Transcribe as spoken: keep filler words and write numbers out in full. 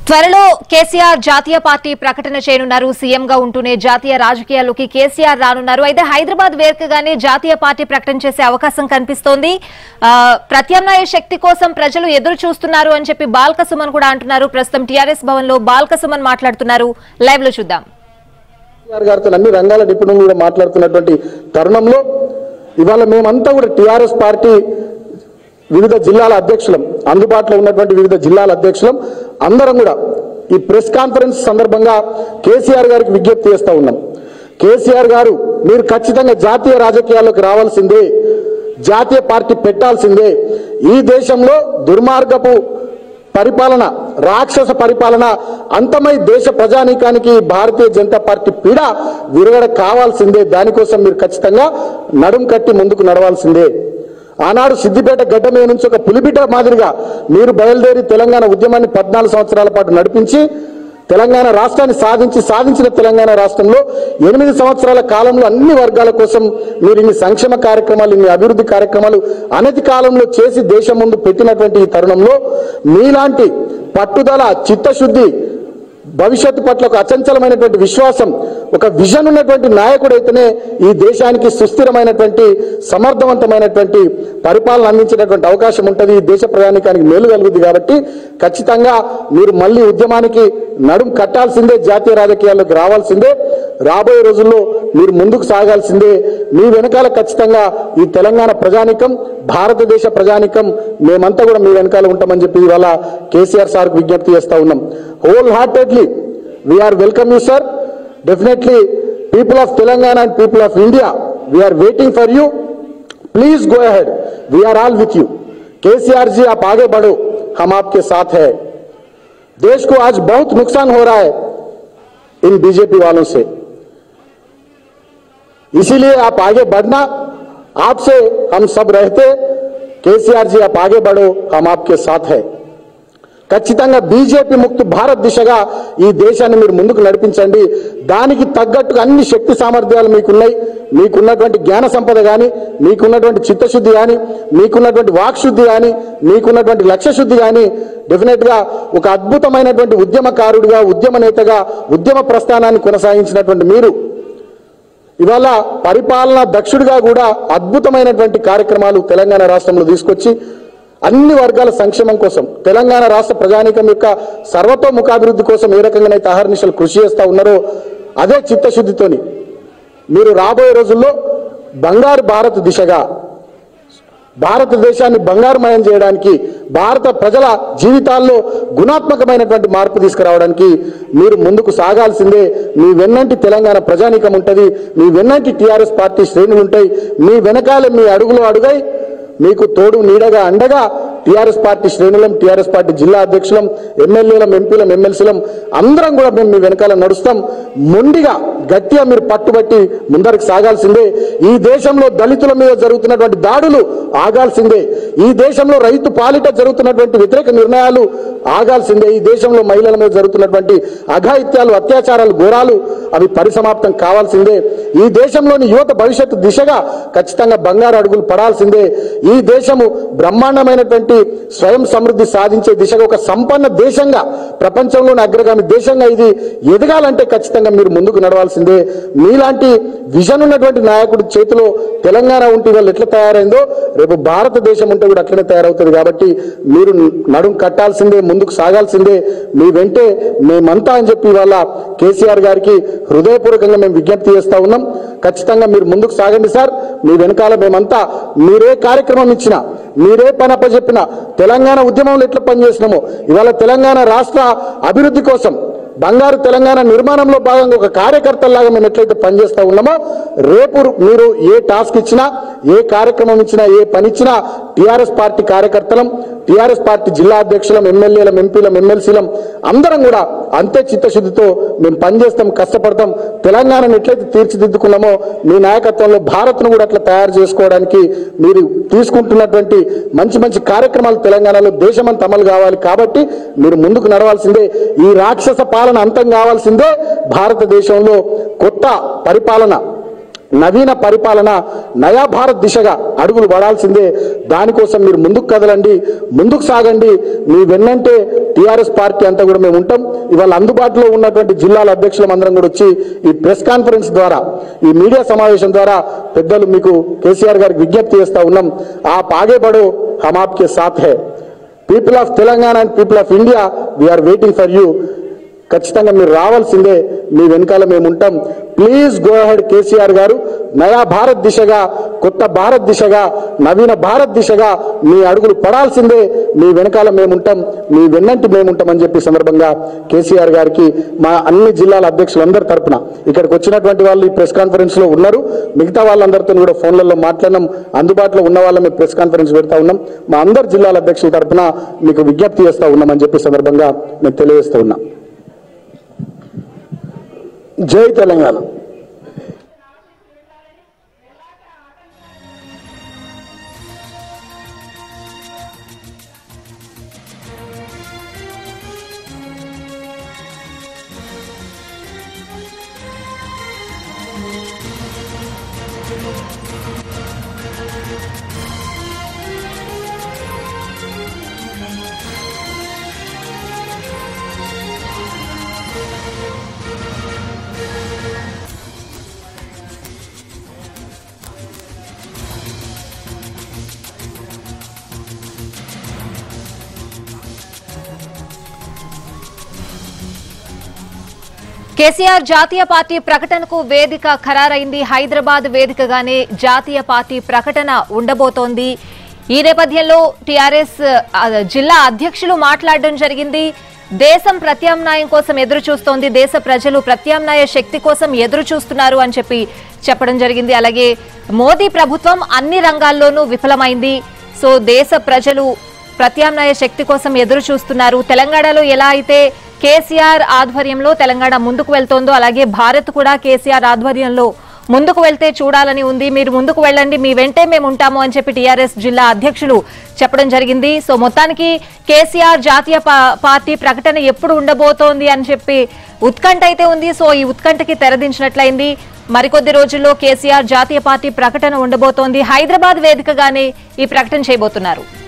త్వరలో కేసీఆర్ జాతీయ పార్టీ ప్రకటన చేయనున్నారు. సీఎం గా ఉంటూనే జాతీయ రాజకీయాల్లోకి కేసీఆర్ రానున్నారు. అయితే హైదరాబాద్ వేదికగానే జాతీయ పార్టీ ప్రకటన చేసే అవకాశం కనిపిస్తోంది. ప్రత్యామ్నాయ శక్తి కోసం ప్రజలు ఎదురు చూస్తున్నారు అని చెప్పి బాల్క సుమన్ కూడా అంటున్నారు. ప్రస్తుతం టీఆర్ఎస్ భవన్ లో బాల్క సుమన్ మాట్లాడుతున్నారు. లైవ్ లో చూద్దాం. అన్ని రంగాల నిపుణులు కూడా మాట్లాడుతున్నటువంటి తరుణంలో ఇవాళ మేమంతా కూడా టీఆర్ఎస్ పార్టీ వివిధ జిల్లాల అధ్యక్షులం, అందుబాటులో ఉన్నటువంటి వివిధ జిల్లాల అధ్యక్షులం అందరం కూడా ఈ ప్రెస్ కాన్ఫరెన్స్ సందర్భంగా కేసీఆర్ గారికి విజ్ఞప్తి చేస్తూ ఉన్నాం. కేసీఆర్ గారు, మీరు ఖచ్చితంగా జాతీయ రాజకీయాల్లోకి రావాల్సిందే, జాతీయ పార్టీ పెట్టాల్సిందే. ఈ దేశంలో దుర్మార్గపు పరిపాలన, రాక్షస పరిపాలన అంతమై దేశ ప్రజానీకానికి భారతీయ జనతా పార్టీ పీడ విరగడ కావాల్సిందే. దానికోసం మీరు ఖచ్చితంగా నడుం కట్టి ముందుకు నడవాల్సిందే. ఆనాడు సిద్దిపేట గడ్డ మీద నుంచి ఒక పులిబిడ్డ మాదిరిగా మీరు బయలుదేరి తెలంగాణ ఉద్యమాన్ని పద్నాలుగు సంవత్సరాల పాటు నడిపించి తెలంగాణ రాష్ట్రాన్ని సాధించి సాధించిన తెలంగాణ రాష్ట్రంలో ఎనిమిది సంవత్సరాల కాలంలో అన్ని వర్గాల కోసం మీరు ఇన్ని సంక్షేమ కార్యక్రమాలు, ఇన్ని అభివృద్ధి కార్యక్రమాలు అనతి కాలంలో చేసి దేశం ముందు పెట్టినటువంటి ఈ తరుణంలో మీలాంటి పట్టుదల, చిత్తశుద్ధి, భవిష్యత్తు పట్ల ఒక అచంచలమైనటువంటి విశ్వాసం, ఒక విజన్ ఉన్నటువంటి నాయకుడైతేనే ఈ దేశానికి సుస్థిరమైనటువంటి సమర్థవంతమైనటువంటి పరిపాలన అందించేటటువంటి అవకాశం ఉంటుంది, ఈ దేశ ప్రయాణికానికి మేలు కలుగుతుంది. కాబట్టి ఖచ్చితంగా మీరు మళ్ళీ ఉద్యమానికి నడుం కట్టాల్సిందే, జాతీయ రాజకీయాల్లోకి రావాల్సిందే. రాబోయే రోజుల్లో మీరు ముందుకు సాగాల్సిందే. మీ వెనకాల ఖచ్చితంగా ఈ తెలంగాణ ప్రజానికం, భారతదేశ ప్రజానికం మేమంతా కూడా మీ వెనకాల ఉంటామని చెప్పి ఇవాళ కేసీఆర్ సార్కు విజ్ఞప్తి చేస్తా ఉన్నాం. Whole heartedly we are welcome you sir, definitely people of Telangana and people of India, we are waiting for you, please go ahead, we are all with you. KCR ji आप आगे बढ़ो, हम आपके साथ हैं. देश को आज बहुत नुकसान हो रहा है इन बीजेपी वालों से, इसीलिए आप आगे बढ़ना, आपसे हम सब रहते. केसीआर जी आप आगे बढ़ो, हम आपके साथ हैं. ఖచ్చితంగా బీజేపీ ముక్త భారత్ దిశగా ఈ దేశాన్ని మీరు ముందుకు నడిపించండి. దానికి తగ్గట్టుగా అన్ని శక్తి సామర్థ్యాలు మీకున్నాయి. మీకున్నటువంటి జ్ఞాన సంపద కానీ, మీకున్నటువంటి చిత్తశుద్ధి కానీ, మీకున్నటువంటి వాక్శుద్ధి కానీ, మీకున్నటువంటి లక్ష్యశుద్ధి కానీ డెఫినెట్ గా ఒక అద్భుతమైనటువంటి ఉద్యమకారుడిగా, ఉద్యమ నేతగా, ఉద్యమ ప్రస్థానాన్ని కొనసాగించినటువంటి మీరు ఇవాళ పరిపాలనా దక్షుడిగా కూడా అద్భుతమైనటువంటి కార్యక్రమాలు తెలంగాణ రాష్ట్రంలో తీసుకొచ్చి అన్ని వర్గాల సంక్షేమం కోసం, తెలంగాణ రాష్ట్ర ప్రజానీకం యొక్క సర్వతోముఖాభివృద్ధి కోసం ఏ రకంగానైతే అహర్నిశలు కృషి చేస్తూ ఉన్నారో అదే చిత్తశుద్ధితోని మీరు రాబోయే రోజుల్లో బంగారు భారత్ దిశగా భారతదేశాన్ని బంగారుమయం చేయడానికి, భారత ప్రజల జీవితాల్లో గుణాత్మకమైనటువంటి మార్పు తీసుకురావడానికి మీరు ముందుకు సాగాల్సిందే. మీ వెన్నంటి తెలంగాణ ప్రజానీకం ఉంటుంది, మీ వెన్నంటి టీఆర్ఎస్ పార్టీ శ్రేణులు ఉంటాయి, మీ వెనకాలే మీ అడుగులో అడుగై మీకు తోడు నీడగా అండగా టీఆర్ఎస్ పార్టీ శ్రేణులం, టీఆర్ఎస్ పార్టీ జిల్లా అధ్యక్షులం, ఎమ్మెల్యేలం, ఎంపీలం, ఎమ్మెల్సీలం అందరం కూడా మేము మీ వెనకాల నడుస్తాం. మొండిగా గట్టిగా మీరు పట్టుబట్టి ముందరికి సాగాల్సిందే. ఈ దేశంలో దళితుల మీద జరుగుతున్నటువంటి దాడులు ఆగాల్సిందే. ఈ దేశంలో రైతు పాలిట జరుగుతున్నటువంటి వ్యతిరేక నిర్ణయాలు ఆగాల్సిందే. ఈ దేశంలో మహిళల మీద జరుగుతున్నటువంటి అఘాయిత్యాలు, అత్యాచారాలు, ఘోరాలు అవి పరిసమాప్తం కావాల్సిందే. ఈ దేశంలోని యువత భవిష్యత్తు దిశగా ఖచ్చితంగా బంగారు అడుగులు పడాల్సిందే. ఈ దేశము బ్రహ్మాండమైనటువంటి స్వయం సమృద్ధి సాధించే దిశగా ఒక సంపన్న దేశంగా, ప్రపంచంలోని అగ్రగామి దేశంగా ఇది ఎదగాలంటే ఖచ్చితంగా మీరు ముందుకు నడవాల్సిందే. మీలాంటి విజన్ ఉన్నటువంటి నాయకుడి చేతిలో తెలంగాణ ఉంటే వాళ్ళు ఎట్లా తయారైందో రేపు భారతదేశం ఉంటే కూడా అట్లనే తయారవుతుంది. కాబట్టి మీరు నడుం కట్టాల్సిందే, ముందుకు సాగాల్సిందే. మీ వెంటే మేమంతా అని చెప్పి వాళ్ళ కేసీఆర్ గారికి హృదయపూర్వకంగా మేము విజ్ఞప్తి చేస్తా ఉన్నాం. ఖచ్చితంగా మీరు ముందుకు సాగండి సార్, మీ వెనకాల మేమంతా. మీరే కార్యక్రమం ఇచ్చినా, మీరే పని అప్పచెప్పినా, తెలంగాణ ఉద్యమంలో ఎట్లా పనిచేసినామో ఇవాళ తెలంగాణ రాష్ట్ర అభివృద్ధి కోసం, బంగారు తెలంగాణ నిర్మాణంలో భాగంగా ఒక కార్యకర్తలాగా మేము ఎట్లయితే పనిచేస్తూ ఉన్నామో రేపు మీరు ఏ టాస్క్ ఇచ్చినా, ఏ కార్యక్రమం ఇచ్చినా, ఏ పని ఇచ్చినా టీఆర్ఎస్ పార్టీ కార్యకర్తలం, టీఆర్ఎస్ పార్టీ జిల్లా అధ్యక్షులం, ఎమ్మెల్యేలం, ఎంపీలం, ఎమ్మెల్సీలం అందరం కూడా అంతే చిత్తశుద్ధితో మేము పనిచేస్తాం, కష్టపడతాం. తెలంగాణను ఎట్లయితే తీర్చిదిద్దుకున్నామో మీ నాయకత్వంలో భారత్ను కూడా అట్లా తయారు చేసుకోవడానికి మీరు తీసుకుంటున్నటువంటి మంచి మంచి కార్యక్రమాలు తెలంగాణలో దేశమంతా అమలు కావాలి. కాబట్టి మీరు ముందుకు నడవాల్సిందే. ఈ రాక్షస పాలన అంతం కావాల్సిందే. భారతదేశంలో కొత్త పరిపాలన, నవీన పరిపాలన, నయా భారత్ దిశగా అడుగులు పడాల్సిందే. దానికోసం మీరు ముందుకు కదలండి, ముందుకు సాగండి. మీ వెన్నంటే టీఆర్ఎస్ పార్టీ అంతా కూడా మేము ఉంటాం. ఇవాళ అందుబాటులో ఉన్నటువంటి జిల్లాల అధ్యక్షులం అందరం కూడా వచ్చి ఈ ప్రెస్ కాన్ఫరెన్స్ ద్వారా, ఈ మీడియా సమావేశం ద్వారా పెద్దలు మీకు కేసీఆర్ గారికి విజ్ఞప్తి చేస్తా ఉన్నాం. आप आगे बढ़ो, हम आपके साथ है. People of Telangana and people of India, we are waiting for you. ఖచ్చితంగా మీరు రావాల్సిందే, మీ వెనకాల మేము ఉంటాం. ప్లీజ్ గో అహెడ్ కేసీఆర్ గారు. నయా భారత్ దిశగా, కొత్త భారత్ దిశగా, నవీన భారత్ దిశగా మీ అడుగులు పడాల్సిందే. మీ వెనకాల మేముంటాం, మీ వెన్నంటి మేముంటామని చెప్పి సందర్భంగా కేసీఆర్ గారికి మా అన్ని జిల్లాల అధ్యక్షులందరి తరపున, ఇక్కడికి వచ్చినటువంటి వాళ్ళు ఈ ప్రెస్ కాన్ఫరెన్స్ లో ఉన్నారు, మిగతా వాళ్ళందరితో కూడా ఫోన్లలో మాట్లాడినాం, అందుబాటులో ఉన్న వాళ్ళ ప్రెస్ కాన్ఫరెన్స్ పెడతా ఉన్నాం. మా అందరి జిల్లాల అధ్యక్షుల తరపున మీకు విజ్ఞప్తి చేస్తా ఉన్నామని చెప్పి సందర్భంగా మేము తెలియజేస్తూ ఉన్నాం. జై తెలంగాణ. కేసీఆర్ జాతీయ పార్టీ ప్రకటనకు వేదిక ఖరారైంది. హైదరాబాద్ వేదికగానే జాతీయ పార్టీ ప్రకటన ఉండబోతోంది. ఈ నేపథ్యంలో టీఆర్ఎస్ జిల్లా అధ్యక్షులు మాట్లాడడం జరిగింది. దేశం ప్రత్యామ్నాయం కోసం ఎదురు చూస్తోంది, దేశ ప్రజలు ప్రత్యామ్నాయ శక్తి కోసం ఎదురు చూస్తున్నారు అని చెప్పి చెప్పడం జరిగింది. అలాగే మోదీ ప్రభుత్వం అన్ని రంగాల్లోనూ విఫలమైంది, సో దేశ ప్రజలు ప్రత్యామ్నాయ శక్తి కోసం ఎదురు చూస్తున్నారు. తెలంగాణలో ఎలా అయితే కేసీఆర్ ఆధ్వర్యంలో తెలంగాణ ముందుకు వెళ్తోందో అలాగే భారత్ కూడా కేసీఆర్ ఆధ్వర్యంలో ముందుకు వెళ్తే చూడాలని ఉంది. మీరు ముందుకు వెళ్ళండి, మీ వెంటే మేము ఉంటాము అని చెప్పి టీఆర్ఎస్ జిల్లా అధ్యక్షులు చెప్పడం జరిగింది. సో మొత్తానికి కేసీఆర్ జాతీయ పార్టీ ప్రకటన ఎప్పుడు ఉండబోతోంది అని చెప్పి ఉత్కంఠ అయితే ఉంది. సో ఈ ఉత్కంఠకి తెరదించినట్లయింది. మరికొద్ది రోజుల్లో కేసీఆర్ జాతీయ పార్టీ ప్రకటన ఉండబోతోంది. హైదరాబాద్ వేదికగానే ఈ ప్రకటన చేయబోతున్నారు.